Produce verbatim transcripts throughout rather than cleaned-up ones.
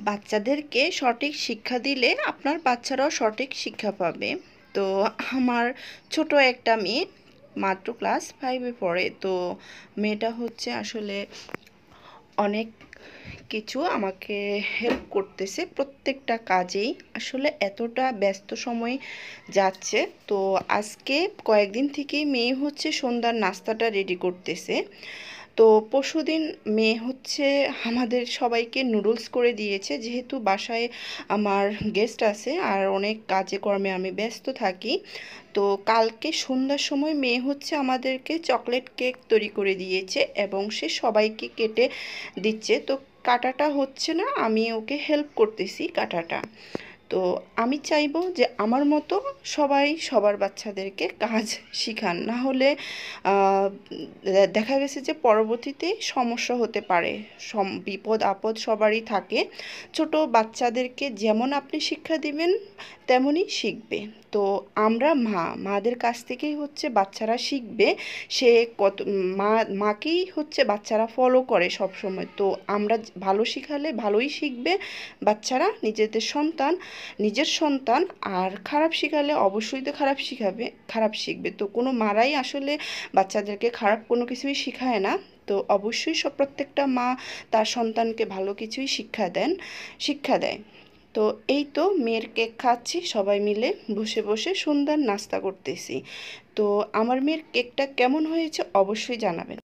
বাচ্চাদেরকে সঠিক শিক্ষা দিলে আপনার বাচ্চারাও সঠিক শিক্ষা পাবে। তো আমার ছোট একটা মেয়ে মাত্র ক্লাস ফাইভে পড়ে। তো মেয়েটা হচ্ছে আসলে অনেক কিছু আমাকে হেল্প করতেছে প্রত্যেকটা কাজেই। আসলে এতটা ব্যস্ত সময় যাচ্ছে। তো আজকে কয়েকদিন থেকেই মেয়ে হচ্ছে সন্ধ্যার নাস্তাটা রেডি করতেছে। তো পরশুদিন মেয়ে হচ্ছে আমাদের সবাইকে নুডলস করে দিয়েছে, যেহেতু বাসায় আমার গেস্ট আছে আর অনেক কাজে কর্মে আমি ব্যস্ত থাকি। তো কালকে সন্ধ্যার সময় মেয়ে হচ্ছে আমাদেরকে চকলেট কেক তৈরি করে দিয়েছে এবং সে সবাইকে কেটে দিচ্ছে। তো কাটাটা হচ্ছে না, আমি ওকে হেল্প করতেছি কাটাটা। তো আমি চাইবো যে আমার মতো সবাই সবার বাচ্চাদেরকে কাজ শিখান, না হলে দেখা গেছে যে পরবর্তীতে সমস্যা হতে পারে। সম বিপদ আপদ সবারই থাকে। ছোট বাচ্চাদেরকে যেমন আপনি শিক্ষা দিবেন তেমনই শিখবে। তো আমরা মা মাদের কাছ থেকেই হচ্ছে বাচ্চারা শিখবে। সে কত মা মাকেই হচ্ছে বাচ্চারা ফলো করে সব সময়। তো আমরা ভালো শিখালে ভালোই শিখবে বাচ্চারা, নিজেদের সন্তান নিজের সন্তান। আর খারাপ শিখালে অবশ্যই তো খারাপ শিখাবে, খারাপ শিখবে। তো কোনো মারাই আসলে বাচ্চাদেরকে খারাপ কোনো কিছুই শিখায় না। তো অবশ্যই সব প্রত্যেকটা মা তার সন্তানকে ভালো কিছুই শিক্ষা দেন শিক্ষা দেয়। তো এই তো মেয়ের কেক খাচ্ছি সবাই মিলে বসে বসে সন্ধ্যার নাস্তা করতেছি। তো আমার মেয়ের কেকটা কেমন হয়েছে অবশ্যই জানাবেন।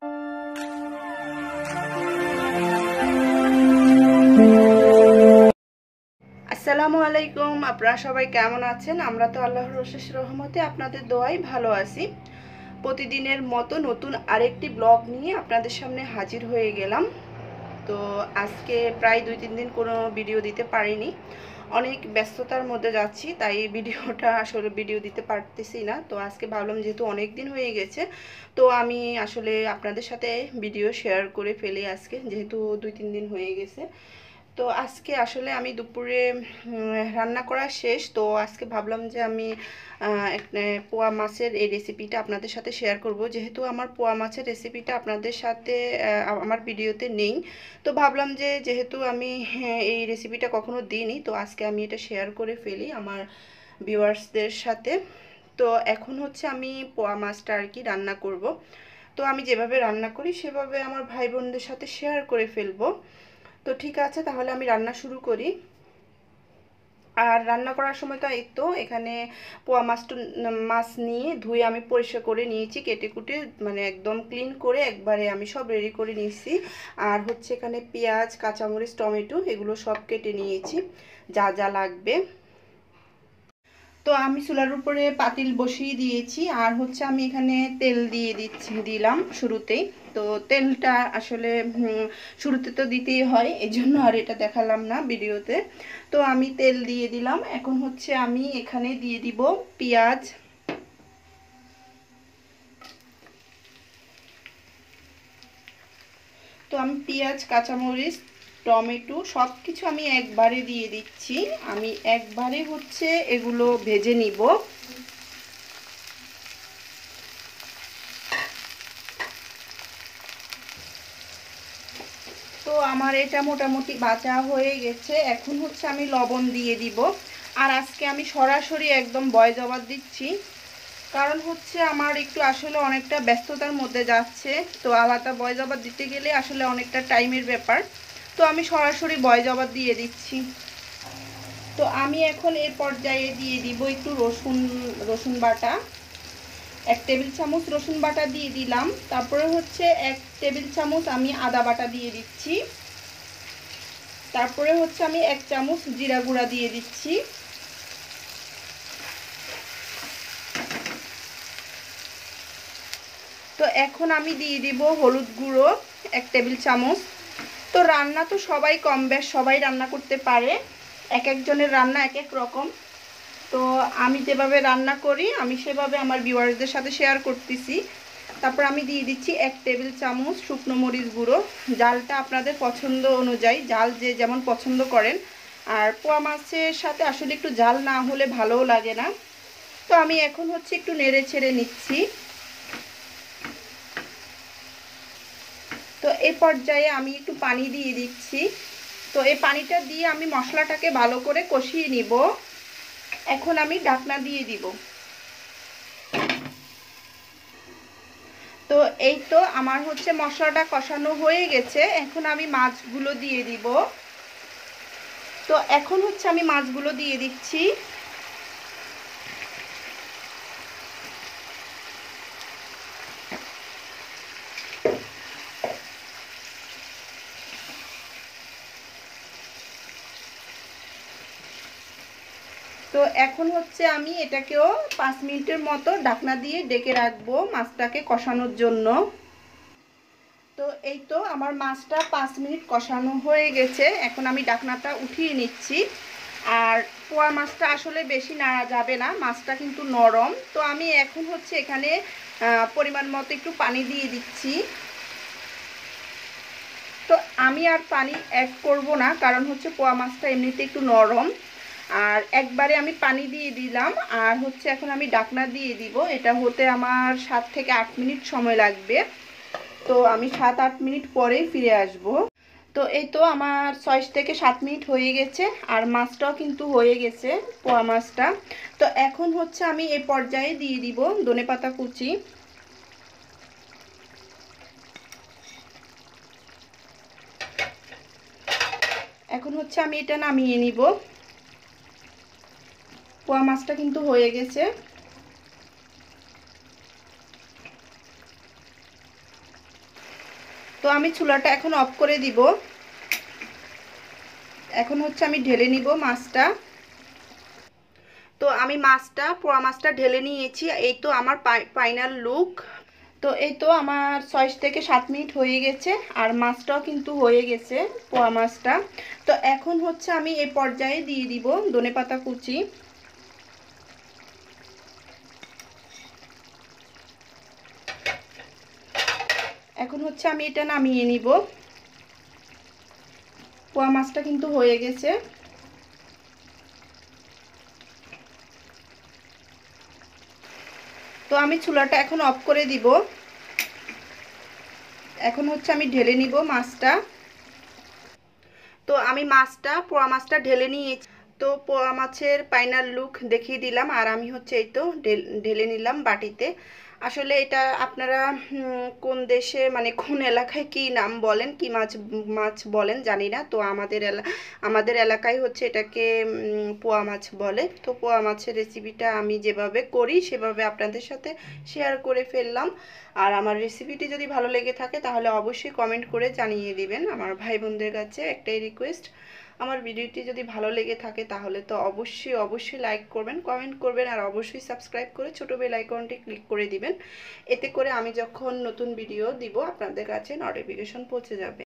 আসসালামু আলাইকুম, আপনারা সবাই কেমন আছেন? আমরা তো আল্লাহর অশেষ রহমতে আপনাদের দোয়ায় ভালো আছি। প্রতিদিনের মতো নতুন আরেকটি ব্লগ নিয়ে আপনাদের সামনে হাজির হয়ে গেলাম। তো আজকে প্রায় দুই তিন দিন কোনো ভিডিও দিতে পারিনি, অনেক ব্যস্ততার মধ্যে যাচ্ছি, তাই ভিডিওটা আসলে ভিডিও দিতে পারতেছি না। তো আজকে ভাবলাম যেহেতু অনেক দিন হয়ে গেছে, তো আমি আসলে আপনাদের সাথে ভিডিও শেয়ার করে ফেলি আজকে, যেহেতু দুই তিন দিন হয়ে গেছে। তো আজকে আসলে আমি দুপুরে রান্না করা শেষ। তো আজকে ভাবলাম যে আমি পোয়া মাছের এই রেসিপিটা আপনাদের সাথে শেয়ার করব, যেহেতু আমার পোয়া মাছের রেসিপিটা আপনাদের সাথে আমার ভিডিওতে নেই। তো ভাবলাম যে যেহেতু আমি এই রেসিপিটা কখনো দিইনি, তো আজকে আমি এটা শেয়ার করে ফেলি আমার ভিউয়ার্সদের সাথে। তো এখন হচ্ছে আমি পোয়া মাছটা আর কি রান্না করব। তো আমি যেভাবে রান্না করি সেভাবে আমার ভাই বোনদের সাথে শেয়ার করে ফেলবো। তো ঠিক আছে, তাহলে আমি রান্না শুরু করি। আর রান্না করার সময় তো এই তো এখানে পোয়া মাছটা মাছ নিয়ে ধুয়ে আমি পরিষ্কার করে নিয়েছি, কেটে কুটে মানে একদম ক্লিন করে একবারে আমি সব রেডি করে নিয়েছি। আর হচ্ছে এখানে পেঁয়াজ, কাঁচামরিচ, টমেটো এগুলো সব কেটে নিয়েছি যা যা লাগবে। তো আমি চুলার উপরে পাতিল বসিয়ে দিয়েছি, আর হচ্ছে আমি এখানে তেল দিয়ে দিচ্ছি দিলাম শুরুতেই। তো তেলটা আসলে শুরুতে তো দিতেই হয়, এই জন্য আর এটা দেখালাম না ভিডিওতে। তো আমি তেল দিয়ে দিলাম। এখন হচ্ছে আমি এখানে দিয়ে দিব পেঁয়াজ, তো আমি পেঁয়াজ, কাঁচামরিচ, টমেটো সব কিছু আমি একবারে দিয়ে দিচ্ছি। আমি একবারে হচ্ছে এগুলো ভেজে নিব। তো আমার এটা মোটামুটি ভাজা হয়ে গেছে। এখন হচ্ছে আমি লবণ দিয়ে দিব। আর আজকে আমি সরাসরি একদম ভয়েস ওভার দিচ্ছি, কারণ হচ্ছে আমার একটু আসলে অনেকটা ব্যস্ততার মধ্যে যাচ্ছে। তো আলাদা ভয়েস ওভার দিতে গেলে আসলে অনেকটা টাইমের ব্যাপার। তো আমি সরাসরি ভয়েস ওভার দিয়ে দিচ্ছি। তো আমি এখন এই পর্যায়ে দিয়ে দিব একটু রসুন রসুন বাটা, এক টেবিল চামচ রসুন বাটা দিয়ে দিলাম। তারপরে হচ্ছে এক টেবিল চামচ আমি আদা বাটা দিয়ে দিচ্ছি। তারপরে হচ্ছে আমি এক চামচ জিরা গুঁড়া দিয়ে দিচ্ছি। তো এখন আমি দিয়ে দিব হলুদ গুঁড়ো এক টেবিল চামচ। তো রান্না তো সবাই কম বেশ সবাই রান্না করতে পারে, এক একজনের রান্না এক এক রকম। তো আমি যেভাবে রান্না করি আমি সেভাবে আমার ভিউয়ারদের সাথে শেয়ার করতেছি। তারপর আমি দিয়ে দিচ্ছি এক টেবিল চামচ শুকনো মরিচ গুঁড়ো। জালটা আপনাদের পছন্দ অনুযায়ী, জাল যে যেমন পছন্দ করেন। আর পোয়া মাছের সাথে আসলে একটু জাল না হলে ভালোও লাগে না। তো আমি এখন হচ্ছে একটু নেড়ে ছেড়ে নিচ্ছি। তো এই পর্যায়ে আমি একটু পানি দিয়ে দিচ্ছি। তো এই পানিটা দিয়ে আমি মশলাটাকে ভালো করে কষিয়ে নিব। এখন আমি ঢাকনা দিয়ে দিব। তো এই তো আমার হচ্ছে মশলাটা কষানো হয়ে গেছে। এখন আমি মাছগুলো দিয়ে দিব। তো এখন হচ্ছে আমি মাছগুলো দিয়ে দিচ্ছি। তো এখন হচ্ছে আমি এটাকেও পাঁচ মিনিটের মতো ঢাকনা দিয়ে ডেকে রাখবো মাছটাকে কষানোর জন্য। তো এই তো আমার মাছটা পাঁচ মিনিট কষানো হয়ে গেছে। এখন আমি ঢাকনাটা উঠিয়ে নিচ্ছি। আর পোয়া মাছটা আসলে বেশি নাড়া যাবে না, মাছটা কিন্তু নরম। তো আমি এখন হচ্ছে এখানে পরিমাণ মতো একটু পানি দিয়ে দিচ্ছি। তো আমি আর পানি অ্যাড করব না, কারণ হচ্ছে পোয়া মাছটা এমনিতে একটু নরম। আর একবারে আমি পানি দিয়ে দিলাম। আর হচ্ছে এখন আমি ঢাকনা দিয়ে দিব। এটা হতে আমার সাত থেকে আট মিনিট সময় লাগবে। তো আমি সাত আট মিনিট পরেই ফিরে আসব। তো এই তো আমার ছয় থেকে সাত মিনিট হয়ে গেছে। আর মাছটাও কিন্তু হয়ে গেছে, পোয়া মাছটা। তো এখন হচ্ছে আমি এই পর্যায়ে দিয়ে দিব ধনেপাতা কুচি। এখন হচ্ছে আমি এটা নামিয়ে নিব। পোয়া মাছটা কিন্তু হয়ে গেছে। তো আমি চুলাটা এখন অফ করে দিব। এখন হচ্ছে আমি ঢেলে নিব মাছটা। তো আমি মাছটা পোয়া মাছটা ঢেলে নিয়েছি। এই তো আমার ফাইনাল লুক। তো এই তো আমার ছয় থেকে সাত মিনিট হয়ে গেছে। আর মাছটাও কিন্তু হয়ে গেছে, পোয়া মাছটা। তো এখন হচ্ছে আমি এই পর্যায়ে দিয়ে দিব ধনেপাতা কুচি। এখন হচ্ছে আমি এটা নামিয়ে নিব। পোয়া মাছটা কিন্তু হয়ে গেছে। তো আমি চুলাটা এখন অফ করে দিব। এখন হচ্ছে আমি ঢেলে নিব মাছটা। তো আমি মাছটা পোয়া মাছটা ঢেলে নিয়েছি। তো পোয়া মাছের ফাইনাল লুক দেখিয়ে দিলাম। আর আমি হচ্ছে এই তো ঢেলে নিলাম বাটিতে। আসলে এটা আপনারা কোন দেশে মানে কোন এলাকায় কি নাম বলেন, কি মাছ মাছ বলেন জানি না। তো আমাদের এলা আমাদের এলাকায় হচ্ছে এটাকে পোয়া মাছ বলে। তো পোয়া মাছের রেসিপিটা আমি যেভাবে করি সেভাবে আপনাদের সাথে শেয়ার করে ফেললাম। আর আমার রেসিপিটি যদি ভালো লেগে থাকে তাহলে অবশ্যই কমেন্ট করে জানিয়ে দিবেন। আমার ভাই বোনদের কাছে একটাই রিকোয়েস্ট, আমার ভিডিওটি যদি ভালো লেগে থাকে তাহলে তো অবশ্যই অবশ্যই লাইক করবেন, কমেন্ট করবেন, আর অবশ্যই সাবস্ক্রাইব করে ছোটো বেল আইকনটি ক্লিক করে দিবেন। এতে করে আমি যখন নতুন ভিডিও দিব আপনাদের কাছে নোটিফিকেশন পৌঁছে যাবে।